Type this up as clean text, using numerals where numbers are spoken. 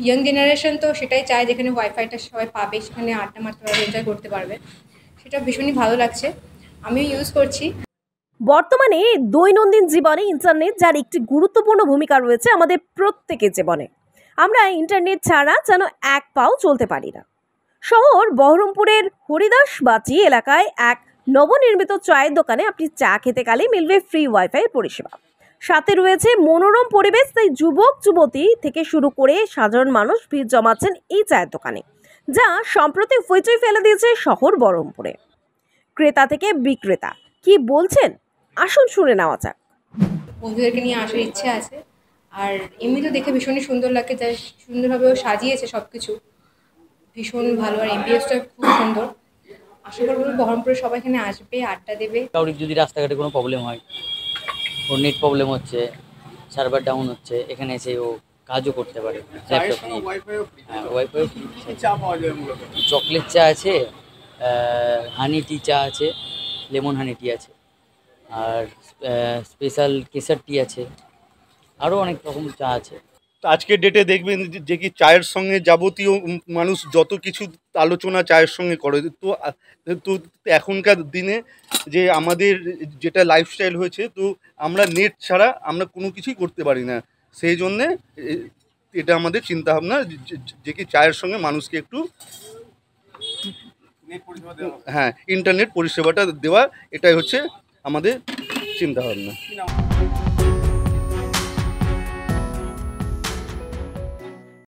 Young generation তো সেটাই চায়, যেখানে ওয়াইফাইটা সবাই পাবে, সেখানে আড্ডা মারতে পারবে, এনজয় করতে পারবে। সেটা ভীষণই ভালো লাগছে, আমিও ইউজ করছি। বর্তমানে দৈনন্দিন জীবনে ইন্টারনেট যার একটি গুরুত্বপূর্ণ ভূমিকা রয়েছে আমাদের প্রত্যেকের জীবনে। আমরা ইন্টারনেট ছাড়া যেন এক পাও চলতে পারি না। শহর বহরমপুরের হরিদাসবাটি এলাকায় এক নবনির্মিত চায়ের দোকানে আপনি চা খেতে গেলে মিলবে ফ্রি ওয়াইফাই পরিষেবা। সাথে রয়েছে মনোরম পরিবেশ, তাই যুবক যুবতী থেকে শুরু করে সাধারণ মানুষ ভিড় জমাচ্ছেন এই চায়ের দোকানে, যা সম্প্রতি হইচই ফেলে দিয়েছে শহর বহরমপুরে। ক্রেতা থেকে বিক্রেতা কি বলছেন আসুন শুনে নেওয়া যাক। বন্ধুদেরকে নিয়ে আসার ইচ্ছে আছে। আর এমনি তো দেখে ভীষণই সুন্দর লাগে, যা সুন্দরভাবেও সাজিয়েছে সব কিছু, ভীষণ ভালো। আর এমবিএসটা খুব সুন্দর। আশা করবো বহরমপুরে সবাই এখানে আসবে, আড্ডা দেবে। কারোর যদি রাস্তাঘাটে কোনো প্রবলেম হয়, ওর নেট প্রবলেম হচ্ছে, সার্ভার ডাউন হচ্ছে, এখানে এসে ও কাজও করতে পারে ল্যাপটপ নিয়ে। হ্যাঁ, ওয়াইফাই চকলেট চা আছে, হানি টি চা আছে, লেমন হানি টি আছে, আর স্পেশাল কেসার টি আছে, আরও অনেক রকম চা আছে। আজকের ডেটে দেখবেন যে কি চায়ের সঙ্গে যাবতীয় মানুষ যত কিছু আলোচনা চায়ের সঙ্গে করে, তো তো এখনকার দিনে যে আমাদের যেটা লাইফস্টাইল হয়েছে, তো আমরা নেট ছাড়া আমরা কোনো কিছুই করতে পারি না। সেই জন্যে এটা আমাদের চিন্তাভাবনা যে কি চায়ের সঙ্গে মানুষকে একটু হ্যাঁ ইন্টারনেট পরিষেবাটা দেওয়া, এটাই হচ্ছে আমাদের চিন্তাভাবনা।